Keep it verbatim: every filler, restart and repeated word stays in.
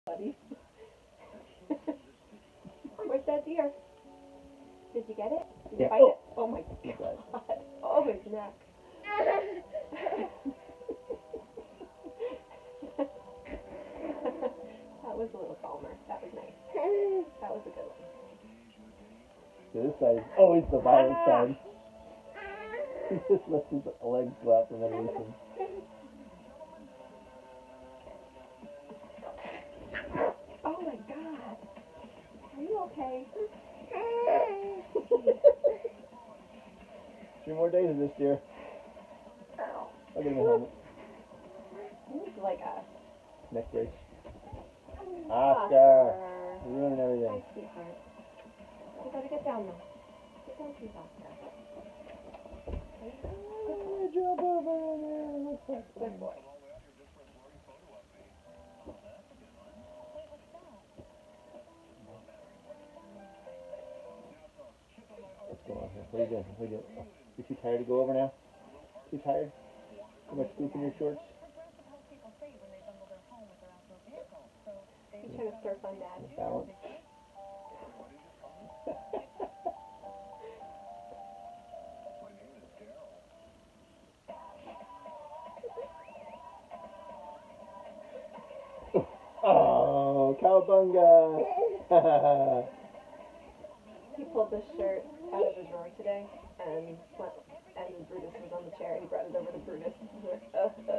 buddy. Where's that deer? Did you get it? Did you Yeah. bite Oh. it? Oh my You got it. god. Oh, his neck. That was a little calmer. That was nice. That was a good one. Yeah, this side is always the violent side. He just lets his legs go out and then releases. Oh my god. Are you okay? Three more days of this, dear. I'll give him a helmet. You need like a Neck brace. Oscar. Oscar. You're ruining everything. Hi, sweetheart. You gotta get down now. Get down, please, Oscar. Good job over there. Good boy. What's going on here? What are you doing? What are you doing? Oh, you too tired to go over now? Too tired? Too much poop in your shorts? You trying to surf on Dad? Balance. Oh, cowabunga! He pulled this shirt out of his drawer today, and went, and Brutus was on the chair, and he brought it over to Brutus.